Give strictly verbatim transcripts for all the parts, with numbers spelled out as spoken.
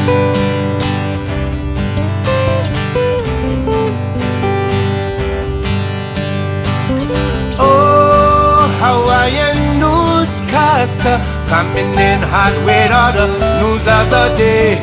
Hawaiian Newscaster, coming in hot with all the news of the day.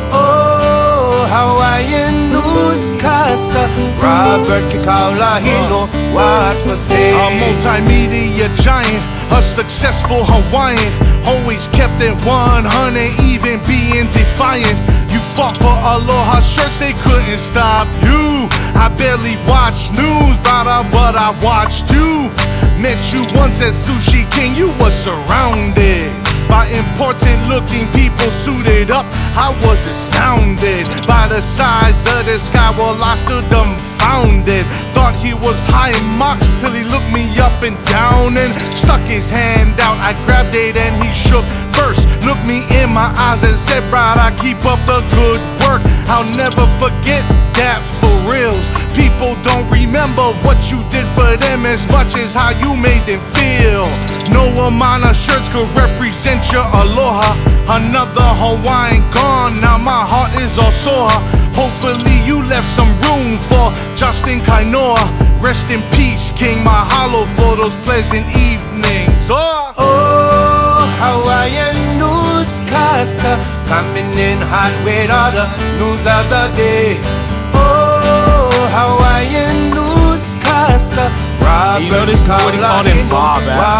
Oh, Hawaiian Newscaster, Robert Kekaula, he know what for say. A multimedia giant, a successful Hawaiian, always kept it one hundred, even being defiant. You fought for Aloha shirts, they couldn't stop you. I barely watch news, but I, but I watched you. Met you once at Sushi King, you were surrounded by important looking people suited up. I was astounded by the size of the sky, well I stood dumbfounded. Thought he was high in mocks till he looked me up and down and stuck his hand out. I grabbed it and he shook. First looked me in my eyes and said, "Brad, I keep up the good work." I'll never forget that for reals. People don't remember what you did for them as much as how you made them feel. No amount of shirts could represent your aloha. Another Hawaiian gone, now my heart is all sore. Hopefully you left some room for Justin Kainoa. Rest in peace, King Mahalo for those pleasant evenings. Oh, oh Hawaiian Newscaster, coming in hot with all the news of the day. Oh, Hawaiian Newscaster, Robert, you know this what he called him Bob,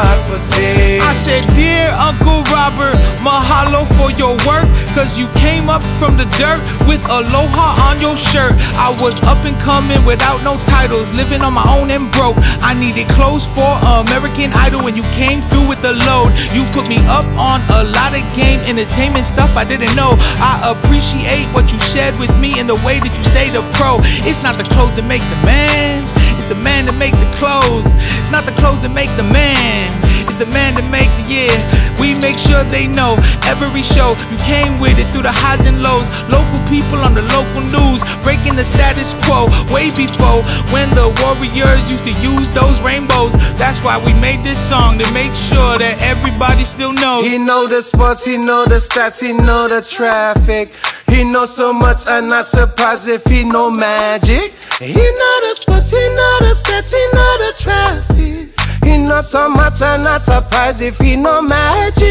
I said, "Dear Uncle Robert, mahalo for your work, cause you came up from the dirt with aloha on your shirt. I was up and coming without no titles, living on my own and broke. I needed clothes for American Idol when you came through with the load. You put me up on a lot of game entertainment stuff I didn't know. I appreciate what you shared with me and the way that you stayed a pro. It's not the clothes that make the man, it's the man that make the clothes. It's not the clothes that make the man, it's the man that make the year. We make sure they know every show you came with it through the highs and lows. Local people on the local news, breaking the status quo way before when the Warriors used to use those rainbows. That's why we made this song, to make sure that everybody still knows. He know the sports, he know the stats, he know the traffic. He know so much, I'm not surprised if he know magic. He know the sports, he know the stats, he know the traffic. He know so much, I'm not surprised if he know magic.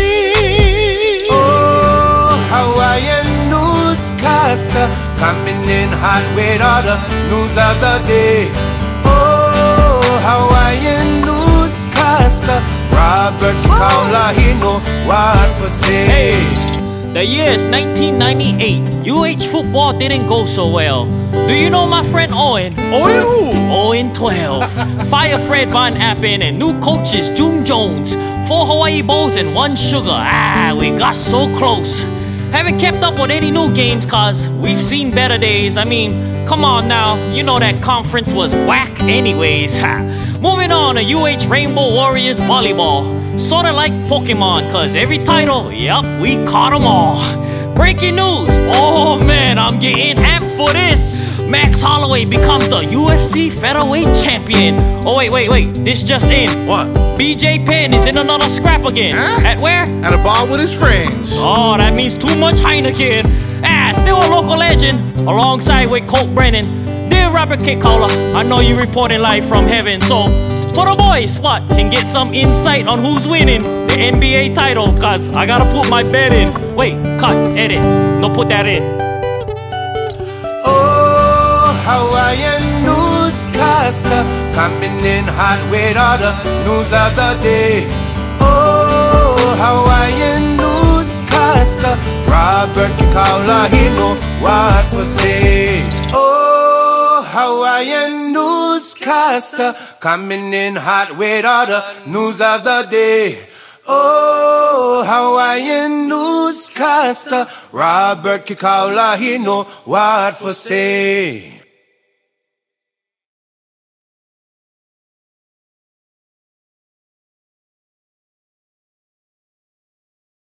Oh, Hawaiian Newscaster, coming in hot with all the news of the day. Oh, Hawaiian Newscaster, Robert Kekaula, he know what for say. Hey. The year is nineteen ninety-eight. U H football didn't go so well. Do you know my friend Owen? Owen who? Owen twelve. Fire Fred Van Appen and new coaches June Jones. Four Hawaii Bowls and one sugar. Ah, we got so close. Haven't kept up with any new games cause we've seen better days. I mean, come on now, you know that conference was whack anyways. Ha. Moving on to U H Rainbow Warriors Volleyball. Sorta like Pokemon, cause every title, yup, we caught them all. Breaking news, oh man, I'm getting amped for this. Max Holloway becomes the U F C featherweight champion. Oh wait, wait, wait, this just in. What? B J Penn is in another scrap again. Huh? At where? At a bar with his friends. Oh, that means too much Heineken. Ah, still a local legend, alongside with Colt Brennan. Dear Robert Kekaula, I know you reporting live from heaven, so for the boys, what? Can get some insight on who's winning the N B A title, cause I gotta put my bet in. Wait, cut, edit, no put that in. Oh, Hawaiian Newscaster, coming in hot with all the news of the day. Oh, Hawaiian Newscaster, Robert Kekaula, he know what for say. Oh, Hawaiian Newscaster, coming in hot with all the news of the day. Oh, Hawaiian Newscaster, Robert Kekaula, he know what for say.